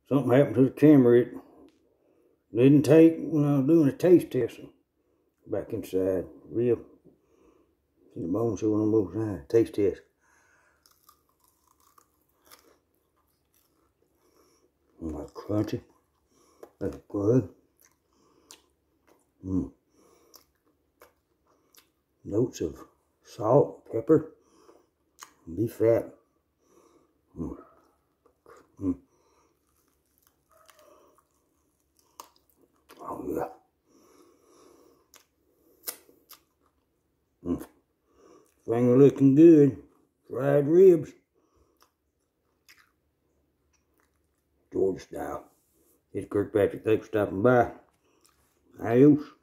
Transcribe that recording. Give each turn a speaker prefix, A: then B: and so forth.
A: something happened to the camera. It didn't take when I was doing a taste test. Back inside, real. See the bone showing on both sides. Taste test. Like crunchy. That's good. Notes of salt, pepper, beef fat. Oh yeah. Finger looking good. Fried ribs. Georgia style. It's Kirkpatrick. Thanks for stopping by. Adios.